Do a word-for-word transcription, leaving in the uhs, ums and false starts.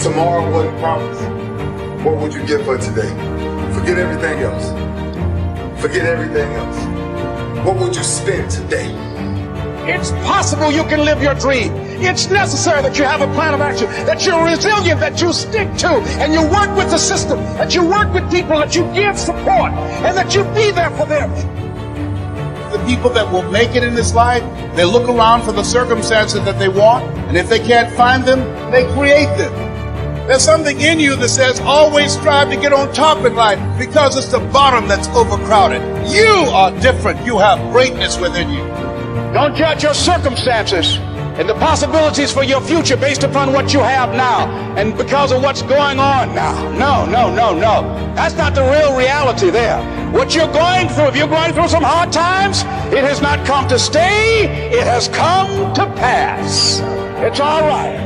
tomorrow wasn't promised, what would you give for today? Forget everything else. Forget everything else. What would you spend today? It's possible you can live your dream. It's necessary that you have a plan of action, that you're resilient, that you stick to, and you work with the system, that you work with people, that you give support, and that you be there for them. The people that will make it in this life, they look around for the circumstances that they want, and if they can't find them, they create them. There's something in you that says always strive to get on top in life because it's the bottom that's overcrowded. You are different. You have greatness within you. Don't judge your circumstances and the possibilities for your future based upon what you have now and because of what's going on now. No, no, no, no. That's not the real reality there. What you're going through, if you're going through some hard times, it has not come to stay. It has come to pass. It's all right.